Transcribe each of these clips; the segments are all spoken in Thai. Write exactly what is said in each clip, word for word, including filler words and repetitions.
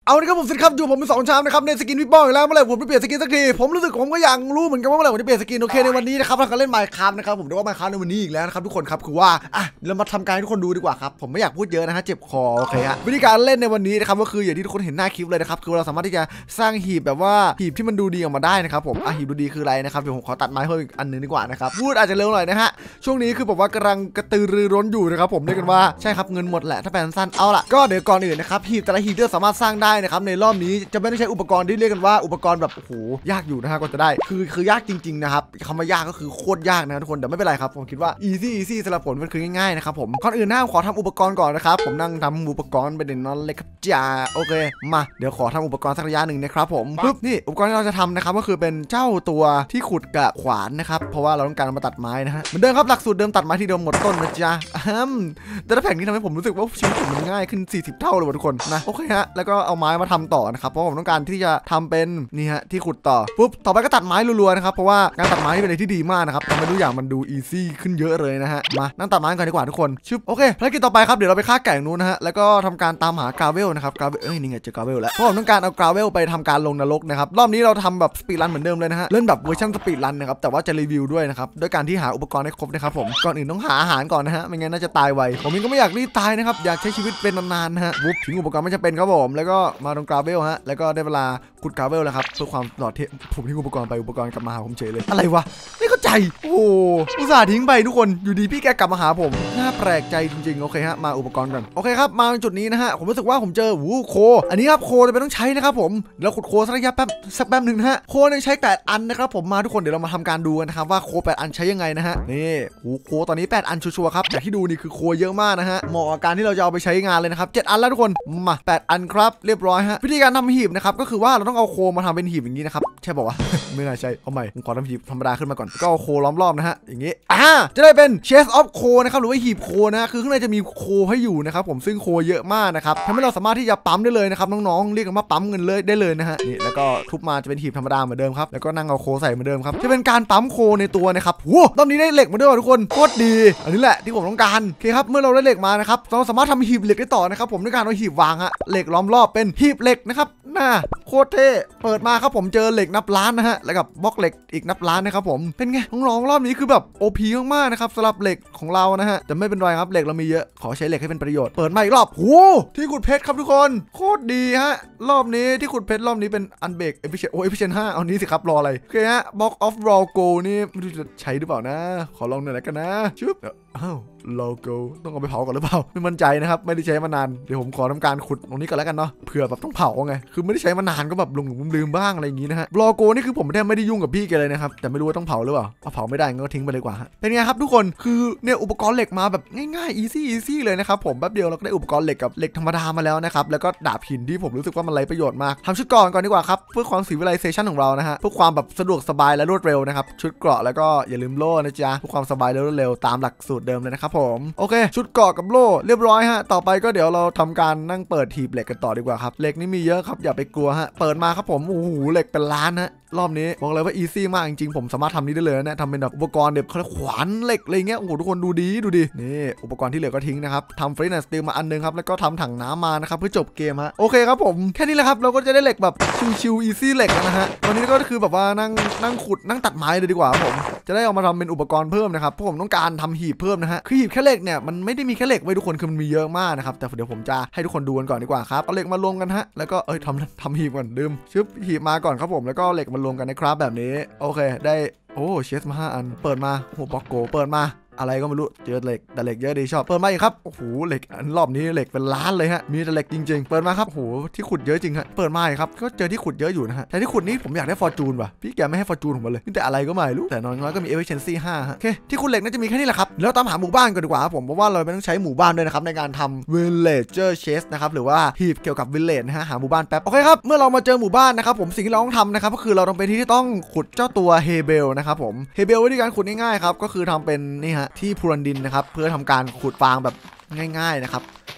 เอาละครับผมสิครับอยู่ผมเป็นสองชามนะครับในสกินพี่ป้องแล้วเมื่อไหร่ผมจะเปลี่ยนสกินสักทีผมรู้สึกผมก็อยากรู้เหมือนกันว่าเมื่อไหร่ผมจะเปลี่ยนสกินโอเคในวันนี้นะครับเราก็เล่น Minecraft นะครับผมเรียกว่า Minecraft ในวันนี้อีกแล้วนะครับทุกคนครับคือว่าอ่ะเรามาทำการให้ทุกคนดูดีกว่าครับผมไม่อยากพูดเยอะนะฮะเจ็บคอโอเคฮะวิธีการเล่นในวันนี้นะครับก็คืออย่างที่ทุกคนเห็นหน้าคลิปเลยนะครับคือเราสามารถที่จะสร้างหีบแบบว่าหีบที่มันดูดีออกมาได้นะครับผมอ่ะหีบดูดีคืออะไรนะครับเดี๋ยวผมขอตัดไม้เพิ่มอีกอันนึงดีกว่านะครับพูดอาจจะเร็วหน่อยนะฮะช่วงนี้คือผมว่ากำลังกระตือรือร้นอยู่นะครับผมเรียกกันว่าใช่ครับเงินหมดแหละถ้าแปลสั้นเอาล่ะก็เดี๋ยวก่อนอื่นนะครับหีบแต่ละหีบที่สามารถสร้างได้นะครับในรอบนี้จะไม่ได้ใช้อุปกรณ์ที่เรียกกันว่าอุปกรณ์แบบโอ้โหยากอยู่นะฮะก็จะได้คือคือยากจริงๆนะครับคำว่ายากก็คือโคตรยากนะทุกคนแต่ไม่เป็นไรครับผมคิดว่า easy easy สำหรับผมมันคือง่ายๆนะครับผมก่อนอื่นนะขอทำอุปกรณ์ก่อนนะครับผมนั่งทำอุปกรณ์ไปเด่นนอนเลยครับจ้าโอเคมาเดี๋ยวขอทำอุปกรณ์สักระยะหนึ่งนะครับผมปึ๊บนี่อุปกรณ์ที่เราจะทำนะครับก็คือเป็นเจ้าตัวที่ขุดกับขวานนะครับเพราะว่าเราต้องการมาตัดไม้นะฮะเหมือนเดิมครับหลักสูตรเดิมตัดไม้ที่เดิมหมดต้นนะจ๊ะแต่ถ้าแผงนี้ทำให้ผมรู้สึกว่าชีวิตผมมันง่ายขึ้นสี่สิบเท่าเลยทุกคนนะโอเคฮะแล้วก็เอาไม้มาทำต่อนะครับเพราะผมต้องการที่จะทำเป็นนี่ฮะที่ขุดต่อปุ๊บต่อไปก็ตัดไม้รัวๆนะครับเพราะว่าการตัดไม้เป็นอะไรที่ดีมากนะครับทำให้ทุกอย่างมันดูอีซี่ขึ้นเยอะเลยนะฮะมานั่งตัดไม้กันดีกว่าทุกคนชึบโอเคภารกิจต่อไปครับเดี๋ยวเราไปฆ่าไก่นู้นนะฮะแล้วก็ทำการตามหากราเวลนะครับกราเวลเอ้ยนี่ไงเจอกราเวลแล้วเพราะผมต้องการเอากราเวลไปทำการลงนรกนะครับรอบนี้เราทำแบบสปีดรันเหมือนเดิมเลยนะฮะเล่นแบบเวอร์ชันสปีดรันนะครับแต่ว่าจะรีวิวด้วยนะครับด้วยการที่หาอุปกรณ์ให้ครบนะครับผมก่อนอื่นต้องหาอาหารก่อนนะฮะไม่งั้นน่าจะตายไวผมเองก็ไม่อยากรีบตายนะครับอยากใช้ชีวิตเป็นนานๆนะฮะวุบทิ้งอุปกรณ์ไม่จำเป็นครับผมแล้วก็มาตรงกราเวลฮะแล้วก็ได้เวลาขุดกราเวลแล้วครับเพื่อความปลอดภัยผมทิ้งอุปกรณ์ไปอุปกรณ์กลับมาหาผมเฉยเลยอะไรวะไม่เข้าใจโอ้โหอุตส่าห์ทิ้งไปทุกคนอยู่ดีพี่แกกลับมาหาผมน่าแปลกใจจริงๆโอเคฮะมาอุปกรณ์ก่อนโอเคครับมาจุดนี้นะฮะผมรู้สึกว่าผมเจอวูโคอันนี้ครับโคจะเป็นต้องใช้นะครับผมแล้วขุดโคสักระยะแป๊บสักแป๊บนึงนะฮะโคเนี่ยใช้แปดอันนะครับผมมาทุกคนเดี๋ยวเรามาทำการดูกันนะครับว่าโคแปดอันใช้ยังไงนะฮะนี่โอ้โคตอนนี้แปดอันชัวร์ๆครับจากที่ดูนี่คือโคเยอะมากนะฮะเหมาะกับการที่เราจะเอาไปใช้งานเลยนะครับเจ็ดอันแล้วทุกคนมาแปดอันครับเรียบร้อยฮะวิธีการทำหีบนะครับก็คือว่าเราต้องเอาโคมาทำเป็นหีบอย่างนี้นะครับใช่ป่าวะ ไม่น่าใช่เอาใหม่ผมขอทำหีบธรรมดาขึ้นมาก่อนก็เอาโคล้อมรอบนะฮะอย่างนี้อ่าจะได้เป็น chest of โคนะครับหรือว่าหีบโคนะคือข้างในจะมีโคให้อยู่นะครับผมซึ่งโคเยอะมากนะครับทำให้เราสามารถที่จะปั๊มได้เลยนะครับน้องๆเรียกกันว่าปั๊มเงินเลยได้เลยนะฮะนี่แล้วก็ทุบมาจะเป็นหีบธรรมดาเหมือนเดิมครับแล้วก็นั่งเอาโคใส่เหมือนเดิมครับจะเป็นการปั๊มโคในตัวนะครับโหรอบนี้ได้เหล็กมาด้วยทุกคนโคตรดีอันนี้แหละที่ผมต้องการโอเคครับเมื่อเราได้เหล็กมานะครับเราสามารถทำหีบเหล็กได้ต่อนะครับผมด้วยการเอาหีบวางฮะเหล็กล้อมรอบเป็นหีบเหล็กนะครับน่าโคตรเท่เปิดมาครับผมเจอเหล็กนับล้านนะฮะแล้วกับบล็อกเหล็กอีกนับล้านนะครับผมเป็นไงน้องๆรอบนี้คือแบบ โอ พี มากๆนะครับสำหรับเหล็กของเรานะฮะแต่ไม่เป็นไรครับเหล็กเรามีเยอะขอใช้เหล็กให้เป็นประโยชน์เปิดมาอีกรอบโหที่ขุดเพชรครับทุกคนโคตรดีฮะรอบนี้ที่ขุดเพชรรอบนี้เป็นอันเบรกเอฟฟิเชนต์โอเอฟฟิเชนต์ห้าเอานี้สิครับรออะไรโอเคฮะบล็อกออฟรอโกนี่ไม่รู้จะใช้หรือเปล่านะขอลองหน่อยแล้วกันนะชึบอ้าวโลโก้ต้องเอาไปเผาก่อนหรือเปล่าไม่มั่นใจนะครับไม่ได้ใช้มานานเดี๋ยวผมขอทำการขุดตรงนี้ก่อนแล้วกันเนาะเผื่อแบบต้องเผาไงคือไม่ได้ใช้มานานก็แบบหลงลืมบ้างอะไรอย่างงี้นะฮะโลโก้นี่คือผมแทบไม่ได้ยุ่งกับพี่แกเลยนะครับแต่ไม่รู้ว่าต้องเผาหรือเปล่าเอาเผาไม่ได้ก็ทิ้งไปเลยกว่าฮะเป็นไงครับทุกคนคือเนี่ยอุปกรณ์เหล็กมาแบบง่ายๆ easy easy เลยนะครับผมแป๊บเดียวเราก็ได้อุปกรณ์เหล็กกับเหล็กธรรมดามาแล้วนะครับแล้วก็ดาบหินที่ผมรู้สึกว่ามันไร้ประโยชน์มากทำชุดก่อนก่อนดีกว่าครับเพื่อความ civilization ของเรานะฮะเพื่อความแบบสะดวกสบายและรวดเร็วนะครับชุดเกราะแล้วก็อย่าลืมโล่นะจ๊ะเพื่อความสบายและรวดเร็วตามหลักสูตรเดิมเลยนะครับผมโอเคชุดเกราะกับโล่เรียบร้อยฮะต่อไปก็เดี๋ยวเราทำการนั่งเปิดหีบเหล็กกันต่อดีกว่าครับเหล็กนี่มีเยอะครับอย่าไปกลัวฮะเปิดมาครับผมโอ้โหเหล็กเป็นล้านฮะรอบนี้บอกเลยว่าอีซี่มากจริงๆผมสามารถทำนี้ได้เลยนะทำเป็นแบบอุปกรณ์แบบขวานเหล็กอะไรเงี้ยโอ้โหทุกคนดูดีดูดีนี่อุปกรณ์ที่เหลือก็ทิ้งนะครับทำฟรีแลนซ์สตีลมาอันนึงครับแล้วก็ทำถังน้ำมานะครับเพื่อจบเกมฮะโอเคครับผมแค่นี้แหละครับเราก็จะได้เหล็กแบบชิวๆอีซี่เหล็กนะฮะวันนี้ก็คือแบบว่านั่งนั่งขุดนั่งตัดไม้เลยดีกว่าผมจะได้เอามาทำเป็นอุปกรณ์เพิ่มนะครับเพราะผมต้องการทำหีบเพิ่มนะฮะคือหีบแค่เหล็กเนี่ยมันไม่ได้มีแค่เหล็กไว้ทุกคนคือมันมีเยอะมากนะครับแต่เดี๋ยวผมจะให้ทุกคนดูกันก่อนดีกว่าครับเอาเหล็กมารวมกันฮะแล้วก็เอ้ยทำทำหีบก่อนดื่มชึบหีบมาก่อนครับผมแล้วก็เหล็กมารวมกันนะครับแบบนี้โอเคได้โอ้เชสมาห้าอันเปิดมาโอ้บล็อกโกเปิดมาอะไรก็ไม่รู้เจอเหล็กแต่เหล็กเยอะดีชอบเปิดมาอีกครับโอ้โหเหล็กอันรอบนี้เหล็กเป็นล้านเลยฮะมีแต่เหล็กจริงๆเปิดมาครับโอ้โหที่ขุดเยอะจริงฮะเปิดมาครับก็เจอที่ขุดเยอะอยู่นะฮะแต่ที่ขุดนี้ผมอยากได้ฟอร์จูนว่ะพี่แกไม่ให้ฟอร์จูนผมเลยนี่แต่อะไรก็ไม่รู้แต่น้อยๆก็มี efficiency ห้าฮะโอเคที่ขุดเหล็กน่าจะมีแค่นี้แหละครับแล้วตามหาหมู่บ้านกันดีกว่าผมเพราะว่าเราไม่ต้องใช้หมู่บ้านด้วยนะครับในการทำ villager chest นะครับหรือว่าหีบเกี่ยวกับ village นะฮะหาหมู่บ้านแป๊บโอเคครับเมื่อเรามาเจอหมู่บ้านนะครับผมสิ่งที่เราต้องทำนะครับก็คือเราต้องเป็นที่ที่ต้องขุดเจ้าตัวเฮเบลนะครับผมเฮเบลวิธีการขุดง่ายๆครับก็คือทำเป็นนี่ฮะที่พรวนดินนะครับเพื่อทำการขุดฟางแบบง่ายๆนะครับ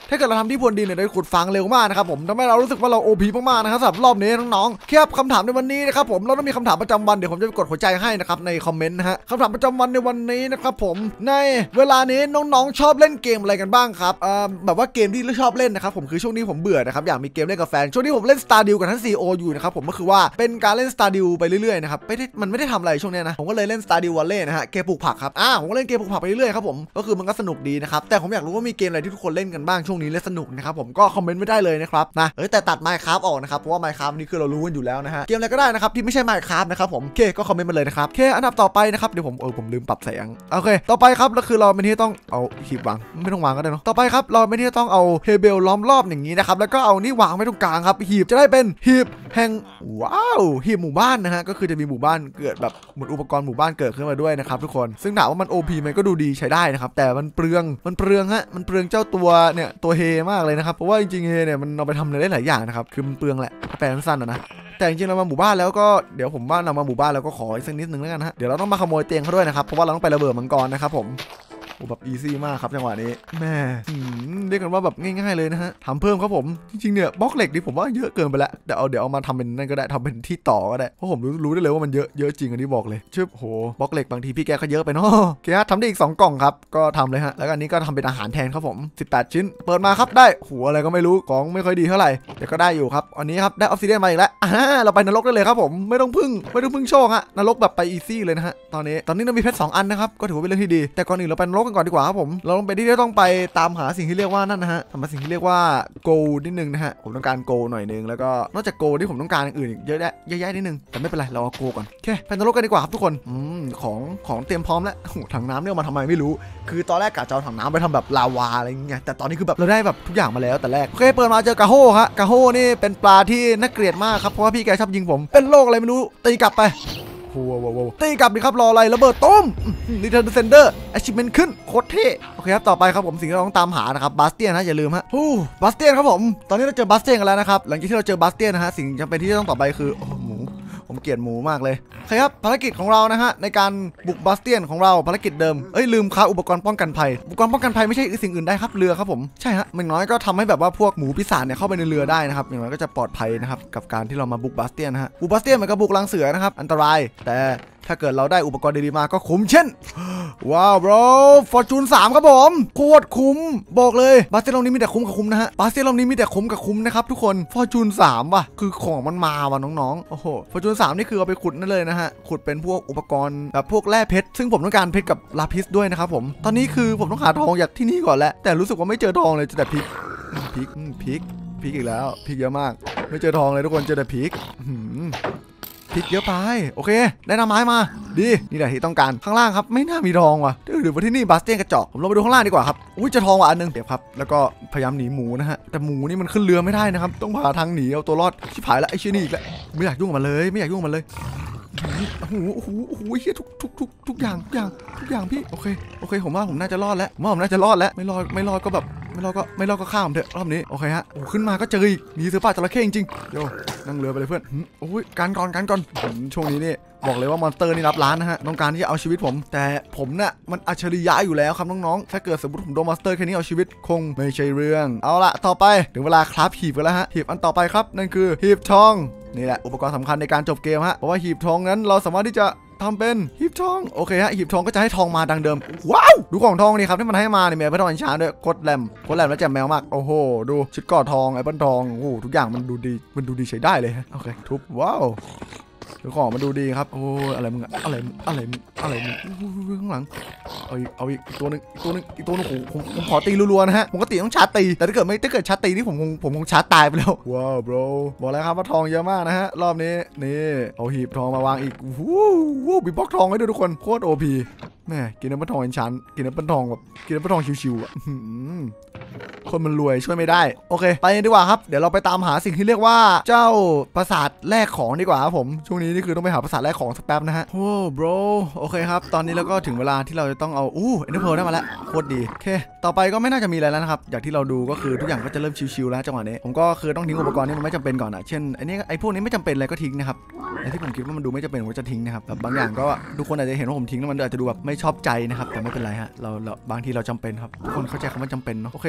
ถ้าเกิดเราทำที่พรวนดินเนี่ยได้ขุดฟางเร็วมากนะครับผมทำให้เรารู้สึกว่าเราโอพีมากๆนะครับสำหรับรอบนี้น้องๆครับคำถามในวันนี้นะครับผมเราต้องมีคำถามประจำวันเดี๋ยวผมจะไปกดหัวใจให้นะครับในคอมเมนต์นะฮะคำถามประจำวันในวันนี้นะครับผมในเวลานี้น้องๆชอบเล่นเกมอะไรกันบ้างครับเอ่อแบบว่าเกมที่ชอบเล่นนะครับผมคือช่วงนี้ผมเบื่อนะครับอยากมีเกมเล่นกับแฟนช่วงนี้ผมเล่น Stardew กับท่าน ซี อี โอ อยู่นะครับผมก็คือว่าเป็นการเล่น Stardew ไปเรื่อยๆนะครับไม่ได้มันไม่ได้ทำอะไรช่วงนี้นะผมก็เลยเล่น Stardew Valley นะฮะเกมปลูกผักครับอ่าผมก็เล่นเกมปลูกผักไปเรื่อยๆครับผมก็คือมันก็สนุกดีนะครับแต่ผมอยากรู้ว่ามีเกมอะไรที่ทุกคนเล่นกันบ้างช่วงนี้เล่นสนุกนะครับผมก็คอมเมนต์ไม่ได้เลยนะครับนะเออแต่ตัด Minecraft ออกนะครับเพราะว่า Minecraft นี่คือเรารู้กันอยู่แล้วนะฮะเกมอะไรก็ได้นะครับที่ไม่ใช่ Minecraft นะครับผมโอเคก็คอมเมนต์มาเลยนะครับโอเคอันดับต่อไปนะครับเดี๋ยวผมเออผมลืมปรับแสงโอเคต่อไปครับก็คือเราไม่ที่ต้องเอาหีบวางไม่ต้องวางก็ได้เนาะต่อไปครับเราไม่ที่ต้องเอาเฮเบลล้อมรอบอย่างนี้นะครับแล้วก็เอานี่วางไว้ตรงกลางครับหีบจะได้เป็นหีบแห่งว้าวหีบหมู่บ้านนะฮะก็คือจะมีหมู่บ้านเกิดแบบเหมือนอุปกรณ์หมู่บ้านเกิดขึ้นมาด้วยนะครับทุกคนซึ่งถามว่ามัน โอ พี มันก็ดูดีใช้ได้นะครับแต่มันเปลืองมันเปลืองฮะมันเปลืองเจ้าตัวเนี่ยตัวเฮมากเลยนะครับเพราะว่าจริงๆเฮเนี่ยมันเอาไปทำอะไรได้หลายอย่างนะครับคือมันเปลืองแหละถ้าแปลสั้นๆนะแต่จริงๆเรามาหมู่บ้านแล้วก็เดี๋ยวผมว่านำมาหมู่บ้านแล้วก็ขออีกสักนิดนึงแล้วกันฮะเดี๋ยวเราต้องมาขโมยเตียงเขาด้วยนะครับเพราะว่าเราต้องไประเบิดมังกรนะครับผมโอ้แบบอีซี่มากครับจังหวะนี้แม่เรียกกันว่าแบบง่ายๆเลยนะฮะทำเพิ่มครับผมจริงๆเนี่ยบล็อกเหล็กนี่ผมว่าเยอะเกินไปแล้วเดี๋ยวเอาเดี๋ยวเอามาทำเป็นนั่นก็ได้ทำเป็นที่ต่อก็ได้เพราะผมรู้รู้ได้เลยว่ามันเยอะเยอะจริงอันนี้บอกเลยชึบโหบล็อกเหล็กบางทีพี่แกก็เยอะไปเนาะโอเคฮะทำได้อีกสองกล่องครับก็ทำเลยฮะแล้วอันนี้ก็ทำเป็นอาหารแทนครับผมสิบแปดชิ้นเปิดมาครับได้โหอะไรก็ไม่รู้ของไม่ค่อยดีเท่าไหร่แต่ก็ได้อยู่ครับอันนี้ครับได้ออฟซิเดียนมาอีกแล้วอ่าเราไปนรกได้เลยครับผมไม่ต้องพึ่งไม่ต้องพึ่งโชคฮะนรกแบบไปอีซี่เลยนะฮะตอนนี้ตอนนี้เรามีเพชรสองอันนะครับก็ถือว่าเป็นเรื่องที่ดีแต่ก่อนอื่นเราไปนรกกันก่อนดีกว่าครับผมเราต้องไปที่ต้องไปตามหาสิ่งที่เรียกว่านั่นนะฮะทำมาสิ่งที่เรียกว่าโกลนิดนึงนะฮะผมต้องการโกลหน่อยนึงแล้วก็นอกจากโกลที่ผมต้องการอื่นเยอะแยะเยอะแยะนิดนึงแต่ไม่เป็นไรเราเอาโกลก่อนโอเคไปนรกกันดีกว่าครับทุกคนอืมของของเตรียมพร้อมแล้วถังน้ำเนี่ยมาทำไมไม่รู้คือตอนแรกกะจะเอาถังน้ำไปทำแบบลาวาอะไรอย่างเงี้ยแต่ตอนนี้คือแบบเราได้แบบทุกอย่างมาแล้วแต่แรกโอเคเปิดมาเจอกาโฮฮะกาโฮนี่เป็นปลาที่น่าเกลียดมากครับเพราะว่าพี่แกชอบยิงผมเป็นโรคอะไรไม่รู้ตีกลับไปว้าวว้าวตีกลับดิครับรออะไรระเบิดต้มรีเทิร์นเซนเดอร์แอชิเมนต์ขึ้นโคตรเท่โอเคครับต่อไปครับผมสิ่งที่เราต้องตามหานะครับบาสเตียนนะอย่าลืมฮะฮู้บาสเตียนครับผมตอนนี้เราเจอบาสเตียนกันแล้วนะครับหลังจากที่เราเจอบาสเตียนนะฮะสิ่งจำเป็นที่ต้องต่อไปคือโอ้หมูผมเกลียดหมูมากเลยโอเคครับภารกิจของเรานะฮะในการบุกบาสเตียนของเราภารกิจเดิมเอ้ยลืมค้าอุปกรณ์ป้องกันภัยอุปกรณ์ป้องกันภัยไม่ใช่สิ่งอื่นได้ครับเรือครับผมใช่ฮะอย่างน้อยก็ทำให้แบบว่าพวกหมูปีศาจเนี่ยเข้าไปในเรือได้นะครับอย่างน้อยก็จะปลอดภัยนะครับกับการที่เรามาบุกบาสเตียนนะฮะบุกบาสเตียนเหมือนกับบุกลังเสือนะครับอันตรายแต่ถ้าเกิดเราได้อุปกรณ์ดีๆมาก็คุ้มเช่นว้าว bro ฟอร์จูนสามครับผมโคตรคุ้มบอกเลยบาสเตียนรอบนี้มีแต่คุ้มกับคุ้มนะฮะบาสเตียนรอบนี้มีแต่คุ้มกับคุ้มนะครับทุกคนฟอร์จูนสามว่ะคือของมันมาว่ะน้องๆโอ้โหฟอร์จูนสามนี่คือเอาไปขุดนั่นเลยนะฮะขุดเป็นพวกอุปกรณ์แบบพวกแร่เพชรซึ่งผมต้องการเพชรกับลาพิสด้วยนะครับผมตอนนี้คือผมต้องหาทองจากที่นี่ก่อนแล้วแต่รู้สึกว่าไม่เจอทองเลยเจอแต่พริกพริกพริกพริกอีกแล้วพริกเยอะมากไม่เจอทองเลยทุกคนเจอแต่พริกพริกเยอะไปโอเคได้น้ำไม้มาดีนี่แหละที่ต้องการข้างล่างครับไม่น่ามีทองว่ะหรือว่าที่นี่บาสเตียนกระจอกผมลงไปดูข้างล่างดีกว่าครับอุ้ยจะทองว่ะอันนึงเดี๋ยวครับแล้วก็พยายามหนีหมูนะฮะแต่หมูนี่มันขึ้นเรือไม่ได้นะครับต้องหาทางหนีเอาตัวรอดชิบหายแล้วไอ้เชี่ยนี่อีกแล้วไม่อยากยุ่งกับมันเลยไม่อยากยุ่งกับมันเลยโอ้โหโอ้โหโอ้โหเฮียทุกทุกทุกทุกอย่างทุกอย่างทุกอย่างพี่โอเคโอเคผมว่าผมน่าจะรอดแล้วผมว่าผมน่าจะรอดแล้วไม่รอดไม่รอดก็แบบไม่รอดก็ไม่รอดก็ข้ามเถอะรอบนี้โอเคฮะโอ้ขึ้นมาก็เจออีกมีเสือป่าจระเข้จริงๆโย่นั่งเรือไปเลยเพื่อนโอ้ยการก่อนการก่อนช่วงนี้นี่บอกเลยว่ามอนสเตอร์นี่รับล้านนะฮะต้องการที่จะเอาชีวิตผมแต่ผมเนี่ยมันอัจฉริยะอยู่แล้วครับน้องๆถ้าเกิดสมมติผมโดนมอนสเตอร์แค่นี้เอาชีวิตคงไม่ใช่เรื่องเอาละต่อไปถึงเวลาคราฟหีบกันแล้วฮะหีบอันต่อไปครับนั่นคือหีบทองนี่แหละอุปกรณ์สำคัญในการจบเกมฮะเพราะว่าหีบทองนั้นเราสามารถที่จะทำเป็นหีบทองโอเคฮะหีบทองก็จะให้ทองมาดังเดิมว้าวดูของทองนี่ครับที่มันให้มาเนี่ยมีไอ้เปิ้ลทองอัญชันด้วยโคตรแรมโคตรแรมแล้วแจ่มแมวมากโอ้โหดูชุดก่อทองไอ้เปิ้ลทองโอ้โหทุกอย่างมันดูดีมันดูดีใช้ได้เลยฮะโอเคทุบว้าวดูของมันดูดีครับโอ้อะไรมึงอะไรอะไรอะไรมึงข้างหลังเอาอีกเอาอีกตัวนึงอีกตัวนึงอีกตัวนึงผมผมผมขอตีรัวๆนะฮะปกติต้องชาร์จตีแต่ถ้าเกิดไม่ถ้าเกิดชาร์จตีนี่ผมคงผมคงชาร์จตายไปแล้วว้าว bro บอกแล้วครับว่าทองเยอะมากนะฮะรอบนี้นี่เอาหีบทองมาวางอีกวู้วู้มีบล็อกทองให้ด้วยทุกคนโคตร โอ พี แม่กินน้ำมันทองอันชันกินน้ำมันทองแบบกินน้ำมันทองชิวๆอ่ะคนมันรวยช่วยไม่ได้โอเคไปดีกว่าครับเดี๋ยวเราไปตามหาสิ่งที่เรียกว่าเจ้าปราสาทแลกของดีกว่าครับผมช่วงนี้นี่คือต้องไปหาปราสาทแลกของสักแป๊บนะฮะโอ้ bro โอเคครับตอนนี้เราก็ถึงเวลาที่เราจะต้องเอาอู้เอ็นเดอร์เพลได้มาแล้วโคตรดีโอเคต่อไปก็ไม่น่าจะมีอะไรแล้วนะครับอย่างที่เราดูก็คือทุกอย่างก็จะเริ่มชิวๆแล้วจังหวะนี้ผมก็คือต้องทิ้งอุปกรณ์ที่มันไม่จำเป็นก่อนอ่ะเช่นไอ้นี่ไอ้พวกนี้ไม่จำเป็นอะไรก็ทิ้งนะครับไอ้ที่ผมคิดว่ามันดูไม่จำเป็นผมจะทิ้งนะครับแบบบางอย่างก็ทุกคนอาจจะเห็นว่าผมทิ้งแล้วมันอาจจะดูแบบไม่ชอบใจนะครับแต่ไม่เป็นไรฮะเราเราบางทีเราจำเป็นครับทุกคนเข้าใจคำว่าจำเป็นเนาะโอเคจริงๆทอง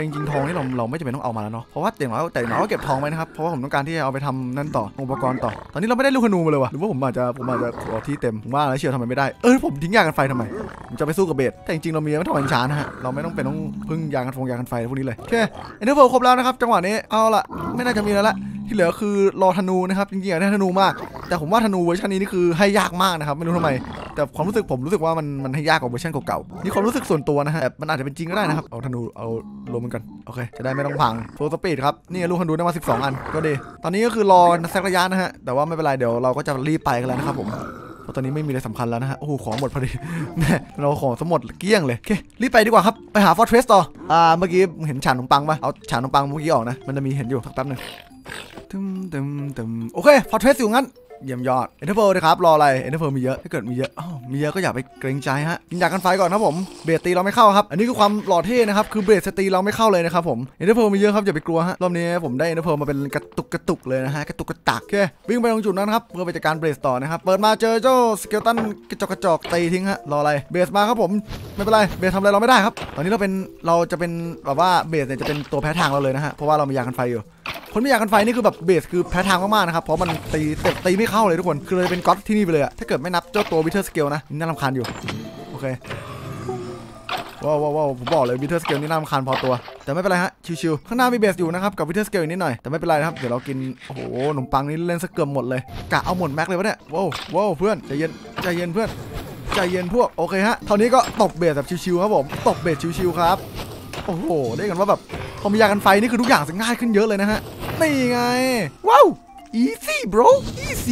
นี่เราเราไม่จำเป็นต้องเอามาแล้วเนาะเพราะว่าอย่างน้อยแต่อย่างน้อยก็เก็บทองไว้นะครับเพราะว่าผมต้องการที่จะเอาไปทำนั่นต่ออุปกรณ์ต่อตอนนี้เราไม่ได้ลูกธนูมาเลยวะหรือว่าผมอาจจะผมอาจจะขอที่เต็มผมว่าแล้วเชียวทำไมไม่ได้เออผมทิ้งยากันไฟทำไมผมจะไปสู้กับเบสแต่จริงๆเรามีไม่ทองอัญชานะฮะเราไม่ต้องเป็นต้องพึ่งยากันฟงยากันไฟพวกนี้เลยโอเคเอ็นเดอร์โพครบแล้วนะครับจังหวะนี้เอาละไม่น่าจะมีแล้วละที่เหลือคือรอธนูนะครับจริงๆอยากได้ธนูมากแต่ผมว่าธนูเวอร์ชันนี้นี่คือให้ยากมากนะครับไม่รู้ทำไมแต่ความรู้สึกผมรู้สึกว่ามันมันให้ยากกว่าเวอร์ชันเก่าๆนี่ความรู้สึกส่วนตัวนะฮะมันอาจจะเป็นจริงก็ได้นะครับเอาธนูเอาลมมันกันโอเคจะได้ไม่ต้องพังโฟร์สปีดครับนี่ลูกธนูได้มาสิบสองอันก็ดีตอนนี้ก็คือรอสักระยะนะฮะแต่ว่าไม่เป็นไรเดี๋ยวเราก็จะรีบไปกันแล้วนะครับผมเพราะตอนนี้ไม่มีอะไรสำคัญแล้วนะฮะโอ้โหของหมดพอดีแม่เราของสมดเกลี้ยงเลยโอเครีบไปดีกว่าครับไปหาฟอร์เทรสต่ออ่าเมื่อกี้เห็นฉากขนมปังปะเอาฉากขนมปังเมื่อกี้ออกนะมันจะมีเห็นอยู่สักแป๊บนึงตึมตึมตึมโอเคฟอร์เทรสอยู่งั้นเยี่ยมยอดเอ็นเตอร์เพลนะครับรออะไรเอ็นเตอร์เพลมีเยอะถ้าเกิดมีเยอะอ้าวมีเยอะก็อย่าไปเกรงใจฮะยิงยากันไฟก่อนครับผมเบสตีเราไม่เข้าครับอันนี้คือความหล่อเท่นะครับคือเบสตีเราไม่เข้าเลยนะครับผมเอ็นเตอร์เพลมีเยอะครับอย่าไปกลัวฮะรอบนี้ผมได้เอ็นเตอร์เพลมาเป็นกระตุกกระตุกเลยนะฮะกระตุกกระตักโอเควิ่งไปตรงจุดนั้นครับเพื่อไปจัดการเบสต่อนะครับเปิดมาเจอเจ้าสเกลตันกระจอกกระจอกตีทิ้งฮะรออะไรเบสมาครับผมไม่เป็นไรเบสทำอะไรเราไม่ได้ครับตอนนี้เราเป็นเราจะเป็นแบบว่าเบสเนี่ยจะเป็นตัวแพ้ทางเราเลยนะฮะเพราะว่าเรามียากันไฟอยู่คนไม่อยากกันไฟนี่คือแบบเบสคือแพ้ทางมากๆนะครับเพราะมันตีตีตีไม่เข้าเลยทุกคนคือเลยเป็นก๊อตที่นี่ไปเลยอะถ้าเกิดไม่นับเจ้าตัววิเทอร์สเกลนะนี่น่ารำคาญอยู่โอเคว้าวว้าวผมบอกเลยวิเทอร์สเกลนี่น่ารำคาญพอตัวแต่ไม่เป็นไรฮะชิวๆข้างหน้ามีเบสอยู่นะครับกับวิเทอร์สเกลนิดหน่อยแต่ไม่เป็นไรครับเดี๋ยวเรากินโอ้โหขนมปังนี่เล่นสักเกือบหมดเลยกะเอาหมดแม็กเลยวะเนี่ยว้าวว้าวเพื่อนใจเย็นใจเย็นเพื่อนใจเย็นพวกโอเคฮะเท่านี้ก็ตบเบสแบบชิวๆครับผมตบเบสชิวๆครับโอ้โหได้กันว่าแบบพอมียากันไฟนี่คือทุกอย่างจะง่ายขึ้นเยอะเลยนะฮะนี่ไงว้าว easy bro easy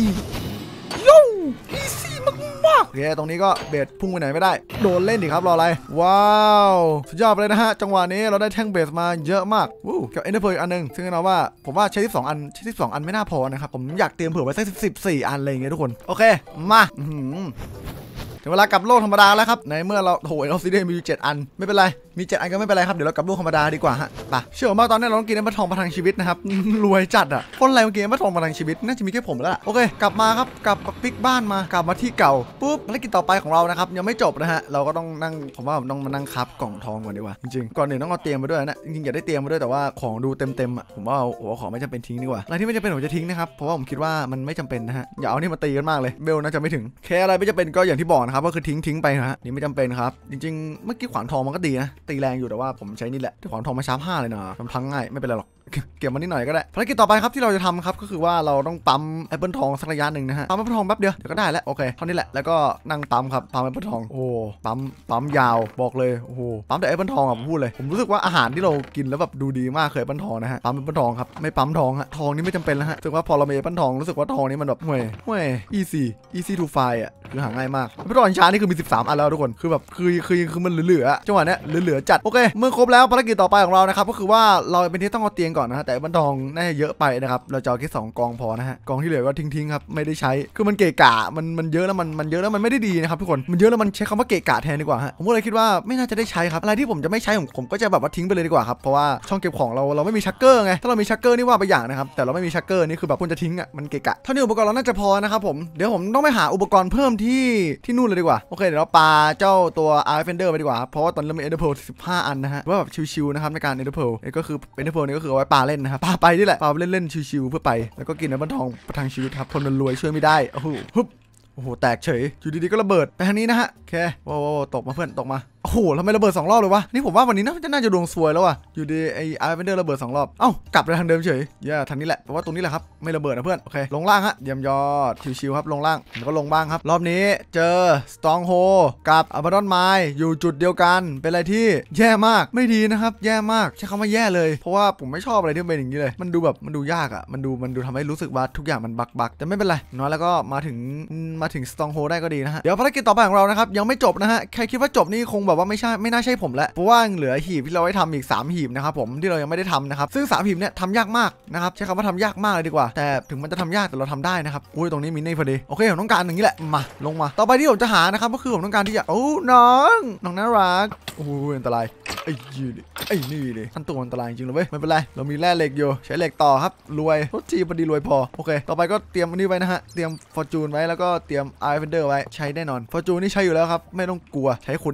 yo easy มากๆโอเคตรงนี้ก็เบสพุ่งไปไหนไม่ได้โดนเล่นดิครับรออะไรว้าวสุดยอดเลยนะฮะจังหวะนี้เราได้แท่งเบสมาเยอะมากวู้กับเอ็นเตอร์เพลอีกอันนึงซึ่งแน่นอนว่าผมว่าใช้สิบสองอันใช้สิบสองอันไม่น่าพอนะครับผมอยากเตรียมเผื่อไว้สักสิบสี่อันอะไรอย่างเงี้ยทุกคนโอเคมาถึงเวลากลับโลกธรรมดาแล้วครับในเมื่อเราโหยออฟซิเดียนมีอยู่เจ็ดอันไม่เป็นไรมีเจ็ดอันก็ไม่เป็นไรครับเดี๋ยวเรากลับโลกธรรมดาดีกว่าฮะไปเชื่อว่าตอนนี้เราต้องกินน้ำมันทองประทังชีวิตนะครับรวยจัดอ่ะคนอะไรมากินน้ำมันทองประทังชีวิตน่าจะมีแค่ผมแล้วล่ะโอเคกลับมาครับกลับปิกบ้านมากลับมาที่เก่าปุ๊บภารกิจต่อไปของเรานะครับยังไม่จบนะฮะเราก็ต้องนั่งผมว่าผมต้องมานั่งคับกล่องทองก่อนดีกว่าจริงๆก่อนอื่นต้องเอาเตรียมมาด้วยนะจริงๆอยากได้เตรียมมาด้วยแต่ว่าของดูเต็มๆอ่ะผมว่าโอ้ของไม่จำเป็นทิ้งดีกว่าอะไรที่ไม่จำเป็นผมจะทิ้งนะครับเพราะว่าผมคิดว่ามันไม่จำเป็นนะฮะอย่าเอานี่มาตีกันมากเลยเบลน่าจะไม่ถึงแค่อะไรไม่จำเป็นก็อย่างที่บอกนะครับก็คือทิ้งทิ้งไปนะฮะนี่ไม่จำเป็นครับจริงๆเมื่อกี้ขวานทองมันก็ดีนะตีแรงอยู่แต่ว่าผมใช้นี่แหละที่ขวานทองมาชาร์ปห้าเลยนะมันพังง่ายไม่เป็นไรหรอกเก็บมานิดหน่อยก็ได้ภารกิจต่อไปครับที่เราจะทำครับก็คือว่าเราต้องปั๊มแอปเปิลทองสักระยะหนึ่งนะฮะปั๊มแอปเปิลทองแป๊บเดียวเดี๋ยวก็ได้แล้วโอเคเท่านี้แหละแล้วก็นั่งปั๊มครับปั๊มแอปเปิลทองโอ้ปั๊มปั๊มยาวบอกเลยโอ้โหปั๊มแต่แอปเปิลทองอ่ะผมพูดเลยผมรู้สึกว่าอาหารที่เรากินแล้วแบบดูดีมากเคยแอปเปิลทองนะฮะปั๊มแอปเปิลทองครับไม่ปั๊มทองฮะทองนี่ไม่จำเป็นแล้วฮะรู้สึกว่าพอเรามีแอปเปิลทองรู้สึกว่าทองนี่มันแบบห่วยห่วย easy easy to find อ่ะคือหาง่ายมากแอปเปิลทองชานี่คือมีสิบสามอันแล้วทุกคนคือแบบคือคือคือมันเหลือๆจังหวะเนี้ยเหลือๆจัดโอเคเมื่อครบแล้วภารกิจต่อไปของเรานะครับก็คือว่าเราเป็นที่ต้องเอาเตียงก่อนนะฮะแต่แอปเปิลทองน่าจะเยอะไปนะครับเราจะเอาแค่สองกองพอนะฮะกองที่เหลือก็ทิ้งๆครับไม่ได้ใช้คือมันเกะกะมันมันเยอะแล้วมันมันเยอะแล้วมันไม่ได้ดีนะครับทุกคนมันเยอะแล้วมันใช้คำว่าเกะกะแทนดีกว่าฮะผมก็เลยคิดว่าไม่น่าจะได้ใช้ครับอะไรที่ผมจะไม่ใช้ผมผมก็จะแบบว่าทิ้งไปเลยดีกว่าครับเพราะว่าช่องเก็บของเราเราไม่มีชักเกอร์ไงถ้าเรามีชักเกอร์นี่ว่าไปอย่างนะครับแต่เราไม่มีชักเกอร์นี่คือแบบควรจะทิ้งอ่ะมันเกะกะเท่านี้อุปกรณ์เราน่าจะพอนะครับผมเดี๋ยวผมต้องไปหาอุปกรณ์เพิ่มที่ที่นู่นเลยดีกว่าโอเคเดี๋ยวเราปาเจ้าตัวอาร์เฟนเดอร์ไปดีกว่าเพราะว่าตอนนี้เรามีเอเดอร์เพลสิบห้าอันนะฮะว่าแบบชิวๆนะครับในการเอเดอร์เพลก็คือเอเดอร์เพลนี่ก็คือเอาไว้ปาเล่นนะครับปาไปนี่แหละปาเล่นๆชิวๆเพื่อไปแล้วก็กินน้ำมันทองประทังชีวิตครับคนมันรวยช่วยไม่ได้โอ้โหฮึบโอ้โหแตกเฉยอยู่ดีๆก็ระเบิดไปทางนี้นะฮะโอเคว้าวตกมาเพื่อนตกมาโอ้โหทำไมระเบิดสองรอบเลยวะนี่ผมว่าวันนี้น่าจะน่าจะดวงซวยแล้วว่ะอยู่ดีไออาร์เวนเดอร์ระเบิดสองรอบเอ้ากลับไปทางเดิมเฉยย่าทางนี้แหละเพราะว่าตรงนี้แหละครับไม่ระเบิดนะเพื่อนโอเคลงล่างฮะเยี่ยมยอดชิวๆครับลงล่างแล้วก็ลงบ้างครับรอบนี้เจอสตองโฮกับอับดอนไมล์อยู่จุดเดียวกันเป็นอะไรที่แย่มากไม่ดีนะครับแย่มากใช้คำว่าแย่เลยเพราะว่าผมไม่ชอบอะไรที่เป็นอย่างนี้เลยมันดูแบบมันดูยากอ่ะมันดูมันดูทำให้รู้สึกว่าทุกอย่างมันบักบักแต่ไม่เป็นไรน้อยแล้วก็มาถึงมาถึงสตองโฮได้ก็ดีนะฮะเดี๋ยวภารกิจต่อไปของเรานะครับยังไม่จบนะฮะใครคิดว่าจบนี่คงแบบว่าไม่ใช่ไม่น่าใช่ผมแล้วเพราะว่าเหลือหีบที่เราได้ทำอีกสามหีบนะครับผมที่เรายังไม่ได้ทำนะครับซึ่งสามหีบเนี่ยทำยากมากนะครับใช้คำว่าทำยากมากเลยดีกว่าแต่ถึงมันจะทำยากแต่เราทำได้นะครับอุ้ยตรงนี้มีนี่พอดีโอเคผมต้องการอย่างนี้แหละมาลงมาต่อไปที่ผมจะหานะครับก็คือผมต้องการที่จะโอ้น้องน้องน่ารักโอ้ยอันตรายไอ้ยี่ดิไอ้นี่ดิอันตัวอันตรายจริงเลยเว้ยไม่เป็นไรเรามีแร่เหล็กอยู่ใช้เหล็กต่อครับรวยรถจีพอดีรวยพอโอเคต่อไปก็เตรียมอันนี้ไว้นะฮะเตรียมฟอร์จูนไว้แล้วก็เตรียมไอเฟนเดอร์ไว้ใช้แน่นอนฟอร์จูนนี่ใช้อยู่แล้วครับไม่ต้องกลัวใช้ขุดนี่ก่อนเลย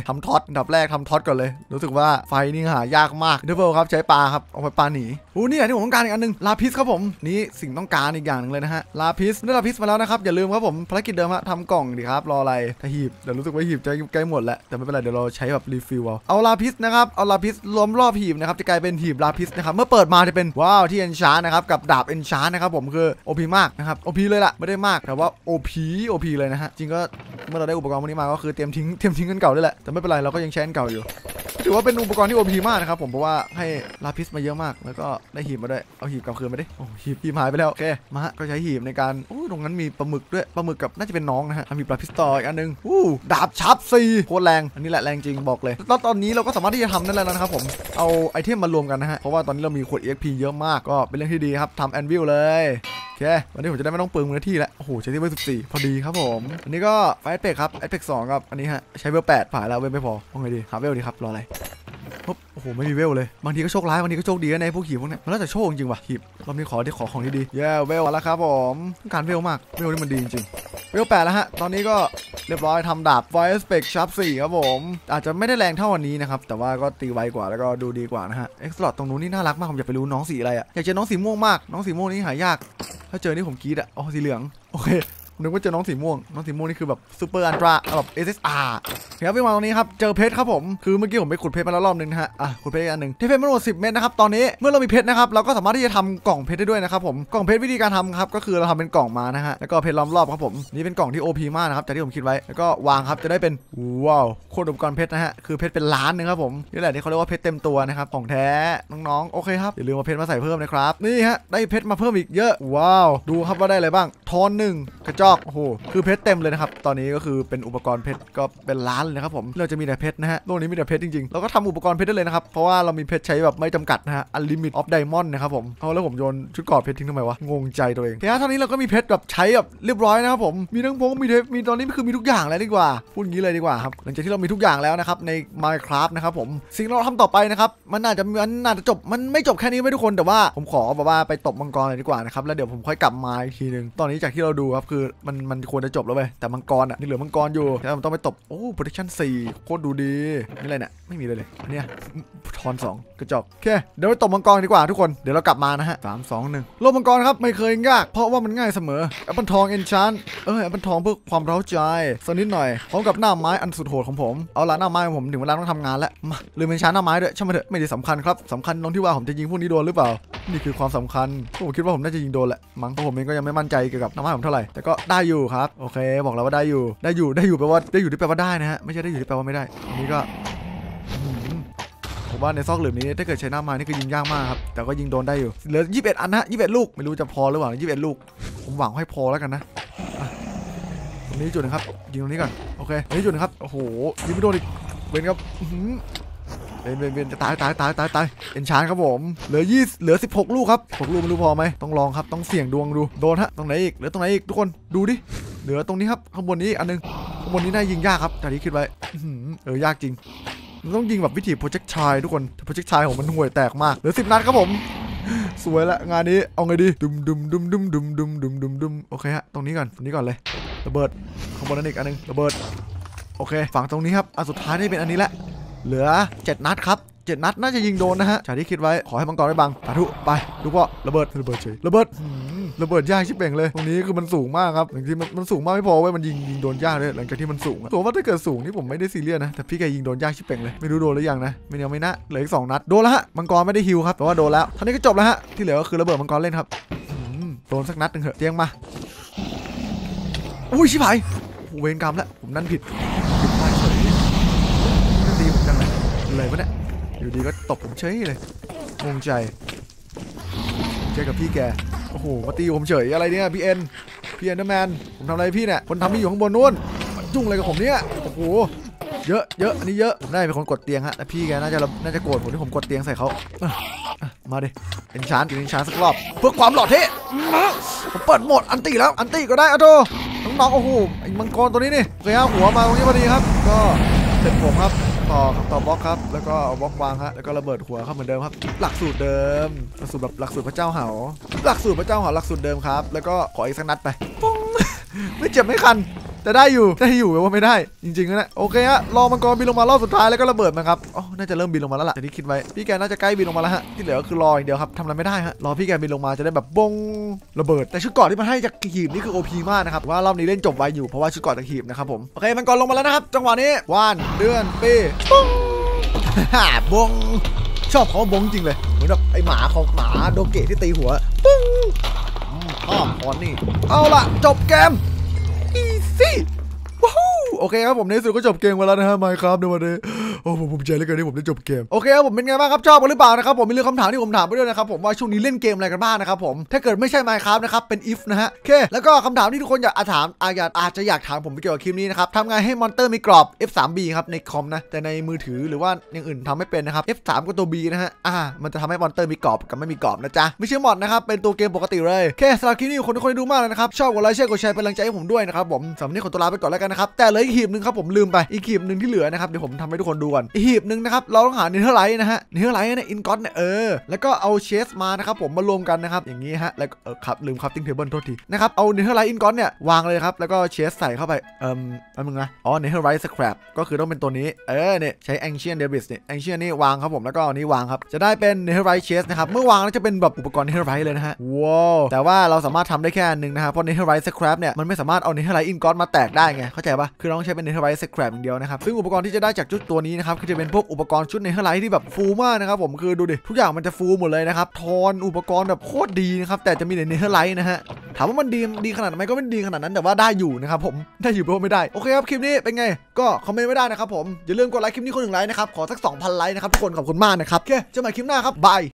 ทำท็อตอันดับแรกทำท็อตก่อนเลยรู้สึกว่าไฟนี่หายากมากเดฟเวลครับใช้ปลาครับเอาไปปลาหนีอู้นี่แหละที่ผมต้องการอีกอันนึงลาพิสครับผมนี่สิ่งต้องการอีกอย่างนึงเลยนะฮะลาพิสได้ลาพิสมาแล้วนะครับอย่าลืมครับผมภารกิจเดิมฮะทำกล่องดิครับรออะไรถ้าหีบเดี๋ยวรู้สึกว่าหีบจะใกล้หมดแล้วแต่ไม่เป็นไรเดี๋ยวเราใช้แบบรีฟิลเอาเอาลาพิสนะครับเอาลาพิสล้อมรอบหีบนะครับจะกลายเป็นหีบลาพิสนะครับเมื่อเปิดมาจะเป็นว้าวที่เอนชาร์นะครับกับดาบเอนชาร์นะครับผมคือ โอ พี มากนะครับ โอ พี เลยล่ะไม่ได้มากแต่ว่า โอ พี โอ พี เลยนะฮะจริงก็เมื่อเราได้อุปกรณ์พวกนี้มาก็คือเตรียมทิ้งเตรียมทิ้งกันเก่าด้วยแหละแต่ไม่เป็นไรเราก็ยังใช้กันเก่าอยู่ถือว่าเป็นอุปกรณ์ที่ โอ พี มากนะครับผมเพราะว่าให้ลาพิสมาเยอะมากแล้วก็ได้หีบมาด้วยเอาหีบกลับคืนมาดิโอ้หีบหีบหายไปแล้วโอเคมาฮะก็ใช้หีบในการโอ้ตรงนั้นมีปลาหมึกด้วยปลาหมึกกับน่าจะเป็นน้องนะฮะมีปลาพิสตออีกอันนึงอู้ดาบชับซีโคตรแรงอันนี้แหละแรงจริงบอกเลยแล้วตอนนี้เราก็สามารถที่จะทำได้แล้วนะครับผมเอาไอเทมมารวมกันนะฮะเพราะว่าตอนนี้เรามีขวด อี เอ็กซ์ พี เยอะมากก็เป็นเรื่องที่ดีครับทำแอนวิลเลยโอเควันนี้ผมจะได้ไม่ต้องเปลืองเนื้อที่แล้วโอ้โหใช้ที่เบอร์สิบสี่พอดีครับผมอันนี้ก็ไฟเอฟเฟกครับเอฟเฟกสองครับอันนี้ฮะใช้เบอร์แปดผ่านแล้วเวลไม่พอว่าไงดีหาเวลดีครับรออะไรปุ๊บโอ้โหไม่มีเวลเลยบางทีก็โชคร้ายบางทีก็โชคดีในพวกหีบพวกนี้มันแล้วแต่โชคจริงว่ะหีบรอบนี้ขอที่ขอของดีๆเย้เวลแล้วครับผมต้องการเวลมากเวลนี่มันดีจริงเวลแปดแล้วฮะตอนนี้ก็เรียบร้อยทำดาบไฟเอฟเฟกชับสี่ครับผมอาจจะไม่ได้แรงเท่าวันนี้นะครับแต่ว่าก็ตีไวกว่าแล้วก็ดูดีกว่านะฮะเอ็กซ์ลอตตรงนู้นนี่น่ารักมากผมอยากไปรู้น้องสีอะไรอ่ะอยากเจอน้องสีม่วงมากน้องสีม่วงนี่หายากถ้าเจอนี่ผมกรี๊ดอ่ะอ๋อสีเหลืองโอเคนึกว่าเจอน้องสีม่วงน้องสีม่วงนี่คือแบบซูเปอร์อันตราแบบ เอส เอส อาร์ ครับวิ่งมาตรงนี้ครับเจอเพชรครับผมคือเมื่อกี้ผมไปขุดเพชรมาแล้วรอบนึงนะฮะอ่ะขุดเพชรอีกอันนึงได้เพชรมาทั้งหมดสิบเม็ดนะครับตอนนี้เมื่อเรามีเพชรนะครับเราก็สามารถที่จะทำกล่องเพชรได้ด้วยนะครับผมกล่องเพชรวิธีการทำครับก็คือเราทำเป็นกล่องมานะฮะแล้วก็เพชรล้อมรอบครับผมนี่เป็นกล่องที่ โอ พี มากนะครับจากที่ผมคิดไว้แล้วก็วางครับจะได้เป็นว้าวโคตรอุปกรณ์เพชรนะฮะคือเพชรเป็นล้านนึงครับผมนี่แหละที่เขาเรียกว่าเพชรเต็มตัวนะครับของแท้น้องๆโอเคครับอย่าลืมเอาเพชรมาใส่เพิ่มนะครับนี่ฮะได้เพชรมาเพิ่มอีกเยอะว้าวดูครับว่าได้อะไรบ้างทอนหนึ่งกระจอกโอ้โหคือเพชรเต็มเลยนะครับตอนนี้ก็คือเป็นอุปกรณ์เพชรก็เป็นล้านเลยนะครับผมเราจะมีแต่เพชรนะฮะโลกนี้มีแต่เพชรจริงๆเราก็ทำอุปกรณ์เพชรได้เลยนะครับเพราะว่าเรามีเพชรใช้แบบไม่จำกัดนะฮะ Unlimit of Diamond นะครับผมเอาแล้วผมโยนชุดเกราะเพชรทิ้งทำไมวะงงใจตัวเองทีนี้เท่านี้เราก็มีเพชรแบบใช้แบบเรียบร้อยนะครับผมมีทั้งพงมีเทปมีตอนนี้คือมีทุกอย่างแล้วดีกว่าพูดงี้เลยดีกว่าครับหลังจากที่เรามีทุกอย่างแล้วนะครับใน Minecraft นะครับผมสิ่งที่เราทำต่อไปนะครับมันน่าจะมันน่าจะจบมันไม่จบแค่นี้ไว้ทุกคนแต่ว่าผมขอแบบว่าไปตบมังกรเลยดีกว่านะครับแล้วเดี๋ยวผมค่อยกลับมาอีกทีนึงตอนนี้จากที่เราดูครับคือมันมันควรจะจบแล้วเว้ยแต่มังกรอ่ะนี่เหลือมังกรอยู่แล้วมันต้องไปตบโอ้ protection สี่โคตรดูดีนี่อะไรเนี่ยไม่มีเลยเลยอันเนี้ยทอนสองกระจอกโอเคเดี๋ยวไปตบมังกรดีกว่าทุกคนเดี๋ยวเรากลับมานะฮะสามสองหนึ่งโลมังกรครับไม่เคยยากเพราะว่ามันง่ายเสมอแอปเปิลทองเอนชานเออแอปเปิลทองเพื่อความเร้าใจสักนิดหน่อยพร้อมกับหน้าไม้อันสุดโหดของผมเอาละหน้าไม้ของผมถึงเวลาต้องทำงานแล้วมาลืมเอนชานหน้าไม้ด้วยช่างมันเถอะไม่ได้สำคัญครับสำคัญตรงที่ว่าผมจะยิงพวกนี้โดนหรือเปล่านี่คือความสำคัญผมคิดว่าผมน่าจะยิงโดนแหละมั้งเพราะผมเองก็ยังไม่มั่นใจเกี่ยวกับหน้าไม้ผมเท่าไหร่แต่ก็ได้อยู่ครับโอเคบอกแล้วว่าได้อยู่ได้อยู่ได้อยู่แปลว่าได้อยู่ที่แปลว่าได้นะฮะไม่ใช่ได้อยู่ที่แปลว่าไม่ได้อันนี้ก็ผมว่าในซอกหลืมนี้ถ้าเกิดใช้หน้าไม้นี่คือยิงยากมากครับแต่ก็ยิงโดนได้อยู่เหลือยี่สิบเอ็ดอันนะยี่สิบเอ็ดลูกไม่รู้จะพอหรือเปล่ายี่สิบเอ็ดลูกผมหวังให้พอแล้วกันนะตรงนี้จุดนึงครับยิงตรงนี้ก่อนโอเคตรงนี้จุดนึงครับโอ้โหยิงไม่โดนอีกเบนครับเบนเบนเบนจะตายตายตายตายตายเอ็นชานครับผมเหลือยี่เหลือสิบหกลูกครับหกลูกไม่รู้พอไหมต้องลองครับต้องเสี่ยงดวงดูโดนฮะตรงไหนอีกเหลือตรงไหนอีกทุกคนดูดิเหลือตรงนี้ครับข้างบนนี้อันนึงข้างบนนี้น่ายิงยากครับจากที่คิดไว้เออยากจริงมันต้องยิงแบบวิธีโปรเจกต์ชายทุกคนโปรเจกต์ชายของมันห่วยแตกมากเหลือสิบนัดครับผมสวยละงานนี้เอาไงดีดุมดุมดุมดุมดุมดุมดุมดุมดุมโอเคฮะตรงนี้ก่อนตรงนี้ก่อนเลยระเบิดข้างบนนั้นอีกอันนึงระเบิดโอเคฝั่งตรงนี้ครับอันสุดท้ายนี่เป็นอันนี้แหละเหลือเจ็ดนัดครับเจ็ดนัดน่าจะยิงโดนนะฮะจากที่คิดไว้ขอให้มังกรไม่บังสาธุไปดูว่าระเบิดระเบิดเฉยระเบิดระเบิดยากชิบเป่งเลยตรงนี้คือมันสูงมากครับหลังจากที่มันสูงมากไม่พอเว้ยมันยิงยิงโดนยากเลยหลังจากที่มันสูงตัวว่าถ้าเกิดสูงนี่ผมไม่ได้ซีเรียสนะแต่พี่แกยิงโดนยากชิบเป่งเลยไม่รู้โดนหรือยังนะไม่ยังไม่นะเหลืออีกสองนัดโดนแล้วฮะมังกรไม่ได้ฮิวครับแต่ว่าโดนแล้วท่านี้ก็จบแล้วฮะที่เหลือก็คือระเบิดมังกรเล่นครับโดนสักนัดหนึ่งเถอะเตียงมาอุ้ยชิบหายเวรกรรมแล้วผมนั่นผิดผิดพลาดเฉยนั่นดีผมจังเลยอะไรวะเนี่ยอยู่ดีก็ตบผมเฉยเลยงงใจเจอกับพี่แกโอ้โหมาตีผมเฉยอะไรเนี่ยพี่เอ็นพี่เอ็นเดอร์แมนผมทำอะไรพี่เนี่ยคนทำพี่อยู่ข้างบนนู้นจุ้งอะไรกับผมเนี่ยโอ้โหเยอะเยอะอันนี้เยอะผมได้เป็นคนกดเตียงฮะแต่พี่แกน่าจะน่าจะโกรธผมที่ผมกดเตียงใส่เขามาดิเอ็นชานกินเอ็นชานสักรอบเพื่อความหล่อเท่ผมเปิดโหมดอันตีแล้วอันตีก็ได้อะโตน้องๆโอ้โหไอ้มังกรตัวนี้นี่เคยเอาหัวมาตรงนี้พอดีครับก็เสร็จผมครับต่อต่อบล็อกครับแล้วก็เอาบล็อกวางฮะแล้วก็ระเบิดหัวครับเหมือนเดิมครับหลักสูตรเดิมหลักสูตรแบบหลักสูตรพระเจ้าเหาหลักสูตรพระเจ้าเหาหลักสูตรเดิมครับแล้วก็ขออีกสักนัดไปไม่เจ็บไม่คันแต่แต่ได้อยู่ได้อยู่แบบว่าไม่ได้จริงๆนะโอเคฮะรอมังกรบินลงมารอบสุดท้ายแล้วก็ระเบิดมันครับอ๋อน่าจะเริ่มบินลงมาแล้วล่ะแต่ที่คิดไว้พี่แกน่าจะใกล้บินลงมาแล้วฮะที่เหลือคือรออย่างเดียวครับทำอะไรไม่ได้ฮะรอพี่แกบินลงมาจะได้แบบบงระเบิดแต่ชุดเกราะที่มันให้จากหีบนี่คือ โอ พี มากนะครับว่ารอบนี้เล่นจบไวอยู่เพราะว่าชุดเกราะจากหีบนะครับผมโอเคมังกรลงมาแล้วนะครับจังหวะนี้ว่านเดือนปีปุ้งฮ่าบงชอบเขาบงจริงเลยเหมือนแบบไอหมาของหมาโดเกะที่ตีหัวปุ้งอ้อมพอนนี่เอาล่ะจบเกมอีซี่ว้าวโอเคครับผมในที่สุดก็จบเกมมาแล้วนะฮะไมค์ครับในวันนี้โอ้ผมภูมิใจเหลือเกินที่ผมได้จบเกมโอเคครับผมเป็นไงบ้างครับชอบกันหรือเปล่านะครับผมมีเรื่องคำถามที่ผมถามไปด้วยนะครับผมว่าช่วงนี้เล่นเกมอะไรกันบ้างนะครับผมถ้าเกิดไม่ใช่ไมค์ครับนะครับเป็น if นะฮะโอเคแล้วก็คำถามที่ทุกคนอยากถามอาจอาจจะอยากถามผมเกี่ยวกับคลิปนี้นะครับทำไงให้มอนเตอร์มีกรอบ เอฟ ทรี บี ครับในคอมนะแต่ในมือถือหรือว่าอย่างอื่นทำไม่เป็นนะครับ เอฟ ทรี ก็ตัว B นะฮะอ่ามันจะทำให้มอนเตอร์มีกรอบกับไม่มีกรอบนะจ๊ะไม่ใช่มอดนะครับเป็นตัวเกมปกติเลยโอเคสำหรับคลิปนี้คนทุกคนดูมากเลยนะครับชอบกดไลค์แชร์กดแชร์เป็นกำลังใจให้ผมด้วยนะครับผมสำหรับนี้ขอตัวลาไปก่อนแล้วกันนะครับแต่เหลืออีกหีบนึงครับผมลืมไปอีกหีบนึงที่เหลือนะครับเดี๋ยวผมทำให้ทุกคนดูก่อนอีกหีบนึงนะครับเราต้องหาเนเธอร์ไลท์นะฮะเนเธอร์ไลท์เนี่ยอินก็อตเนี่ยเออแล้วก็เอาเชสมานะครับผมมารวมกันนะครับอย่างนี้ฮะแล้วเออครับลืมคัพติ้งเทเบิลโทษทีนะครับเอาเนเธอร์ไลท์อินก็อตเนี่ยวางเลยครับแล้วก็เชสใส่เข้าไปเอ่ออันนึงนะอ๋อเนเธอร์ไลท์สแครปก็คือต้องเป็นตัวนี้เออเนี่ยใช้ Ancient Debris เนี่ย Ancient นี่วางครับผมแล้วก็อันนี้วางครับจะได้เป็น Netherite Chest นะครับเมื่อวางแล้วจะเป็นแบบอุปกรณ์ Netherite เลยนะฮะว้าวแต่ว่าเราสามารถทำได้แค่อันนึงนะครับเพราะ Netherite Scrap เนี่ยมันไม่สามารถเอา Netherite Ingot มาแตกได้ไงเข้าใจปะคือเราต้องใช้เป็น Netherite Scrap อย่างเดียวนะครับซึ่งอุปกรณ์ที่จะได้จากชุดตัวนี้นะครับคือจะเป็นพวกอุปกรณ์ชุด Netherite ที่แบบฟูมากนะครับผมคือดูดิทุกอย่างมันจะฟูหมดเลยนะครับทอนอุปกรณ์แบบโคตรดีนะครับแต่จะมีแต่ Netherite นะฮะถามว่ามันดีดีขนาดไหนก็ไม่ดีขนาดนั้นแต่ว่าได้อยู่นะครับผมได้อยู่เพราะไม่ได้โอเคครับคลิปนี้เป็นไงก็คอมเมนต์ไม่ได้นะครับผมอย่าลืมกดไลค์คลิปนี้คนหนึ่งไลค์นะครับขอสัก สองพัน ไลค์นะครับทุกคนขอบคุณมากนะครับโอเคเจอกันใหม่คลิปหน้าครับบาย